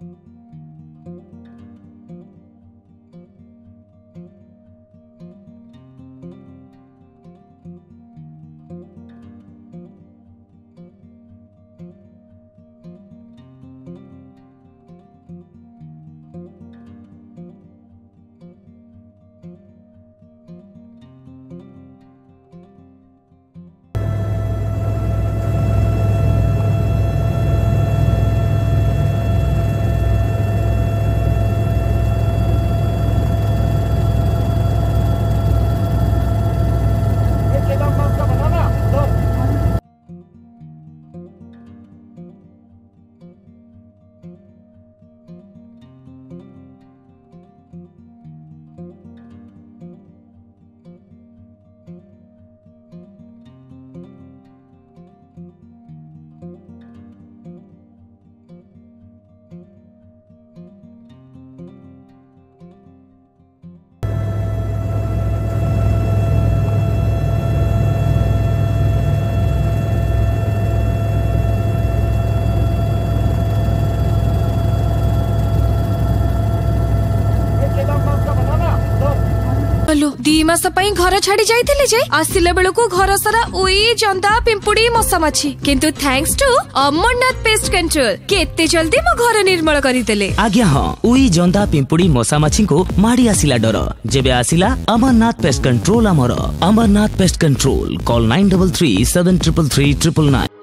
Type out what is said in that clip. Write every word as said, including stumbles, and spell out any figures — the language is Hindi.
दी मास घर छाड़ी जाइथिले जे आसिला बेलको घर सारा उई जंदा पिंपुड़ी मशा माछी किंतु thanks to Amarnath pest control केते जल्दी मो घर निर्मल करि देले। आज्ञा हां उई जंदा पिंपुड़ी मशा माछी को माडी आसिला डर जेबे आसिला अमरनाथ पेस्ट कंट्रोल हमर Amarnath pest control call nine three three seven three three triple nine.